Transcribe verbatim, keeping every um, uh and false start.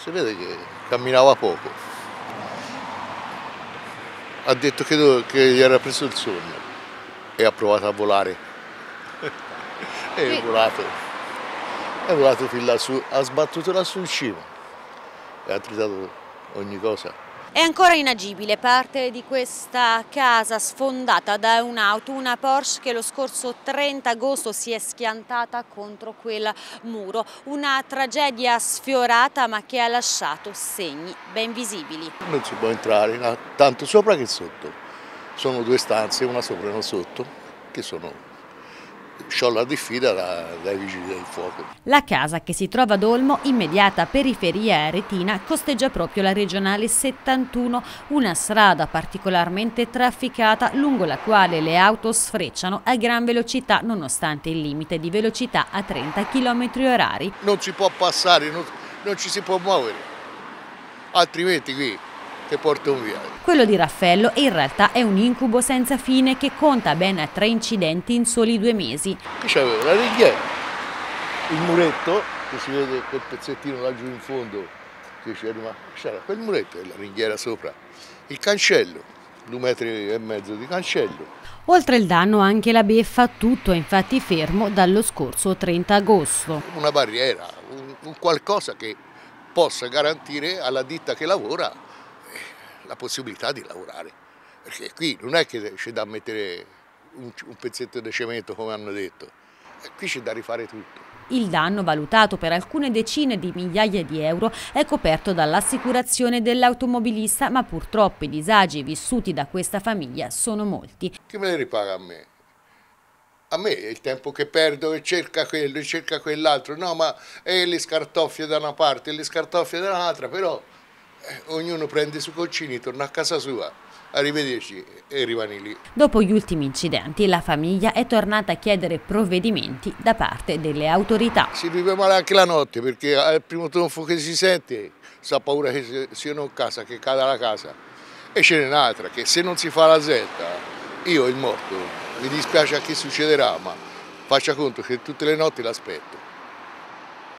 si vede che camminava poco. Ha detto che, do- che gli era preso il sonno e ha provato a volare. E è volato, è volato fin lassù, ha sbattuto lassù in cima e ha tritato ogni cosa. È ancora inagibile parte di questa casa sfondata da un'auto, una Porsche che lo scorso trenta agosto si è schiantata contro quel muro. Una tragedia sfiorata ma che ha lasciato segni ben visibili. Non si può entrare, no, tanto sopra che sotto. Sono due stanze, una sopra e una sotto, che sono sciolla diffida da, dai vigili del fuoco. La casa, che si trova ad Olmo, immediata periferia aretina, costeggia proprio la regionale settantuno, una strada particolarmente trafficata lungo la quale le auto sfrecciano a gran velocità nonostante il limite di velocità a trenta chilometri orari. Non si può passare, non, non ci si può muovere, altrimenti qui che portano via. Quello di Raffaello in realtà è un incubo senza fine che conta ben tre incidenti in soli due mesi. Qui c'avevo la ringhiera, il muretto, che si vede quel pezzettino laggiù in fondo, che c'era quel muretto e la ringhiera sopra, il cancello, due metri e mezzo di cancello. Oltre il danno anche la beffa, tutto è infatti fermo dallo scorso trenta agosto. Una barriera, un, un qualcosa che possa garantire alla ditta che lavora la possibilità di lavorare, perché qui non è che c'è da mettere un, un pezzetto di cemento come hanno detto, qui c'è da rifare tutto. Il danno, valutato per alcune decine di migliaia di euro, è coperto dall'assicurazione dell'automobilista, ma purtroppo i disagi vissuti da questa famiglia sono molti. Chi me ne ripaga a me? A me è il tempo che perdo e cerca quello e cerca quell'altro, no ma e le scartoffie da una parte e le scartoffie dall'altra, però eh, ognuno prende i suoi colcini, torna a casa sua, arrivederci e rimani lì. Dopo gli ultimi incidenti la famiglia è tornata a chiedere provvedimenti da parte delle autorità. Si vive male anche la notte perché al primo tonfo che si sente si ha paura che siano in casa, che cada la casa, e ce n'è un'altra che se non si fa la zetta, io il morto, mi dispiace a chi succederà, ma faccia conto che tutte le notti l'aspetto.